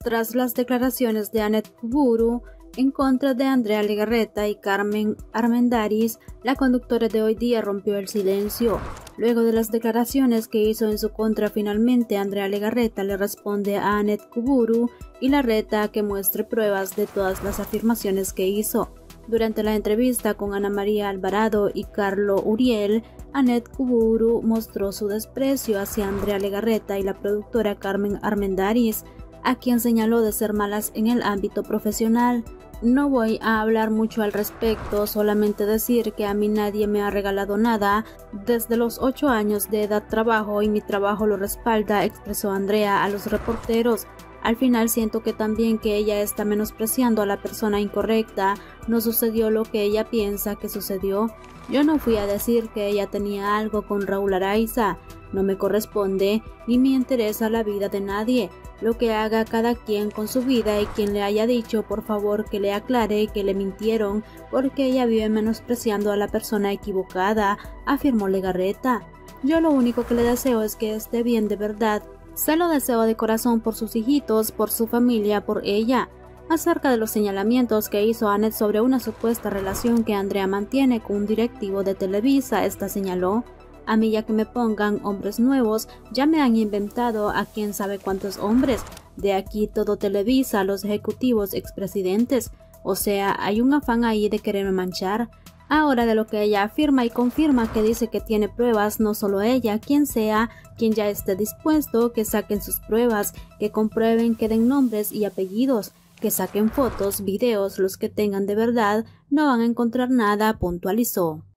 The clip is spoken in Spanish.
tras las declaraciones de Annette Kuburu en contra de Andrea Legarreta y Carmen Armendariz, la conductora de Hoy Día rompió el silencio. Luego de las declaraciones que hizo en su contra, finalmente Andrea Legarreta le responde a Annette Kuburu y la reta a que muestre pruebas de todas las afirmaciones que hizo. Durante la entrevista con Ana María Alvarado y Carlo Uriel, Annette Kuburu mostró su desprecio hacia Andrea Legarreta y la productora Carmen Armendariz, a quien señaló de ser malas en el ámbito profesional. No voy a hablar mucho al respecto, solamente decir que a mí nadie me ha regalado nada. Desde los 8 años de edad trabajo y mi trabajo lo respalda, expresó Andrea a los reporteros. Al final siento que también que ella está menospreciando a la persona incorrecta. No sucedió lo que ella piensa que sucedió. Yo no fui a decir que ella tenía algo con Raúl Araiza. No me corresponde ni me interesa la vida de nadie. Lo que haga cada quien con su vida, y quien le haya dicho por favor que le aclare que le mintieron porque ella vive menospreciando a la persona equivocada, afirmó Legarreta. Yo lo único que le deseo es que esté bien de verdad. Se lo deseo de corazón por sus hijitos, por su familia, por ella. Acerca de los señalamientos que hizo Annette sobre una supuesta relación que Andrea mantiene con un directivo de Televisa, esta señaló: a mí ya que me pongan hombres nuevos, ya me han inventado a quién sabe cuántos hombres. De aquí todo Televisa, los ejecutivos, expresidentes. O sea, hay un afán ahí de quererme manchar. Ahora, de lo que ella afirma y confirma, que dice que tiene pruebas, no solo ella, quien sea, quien ya esté dispuesto, que saquen sus pruebas, que comprueben, que den nombres y apellidos, que saquen fotos, videos, los que tengan de verdad, no van a encontrar nada, puntualizó.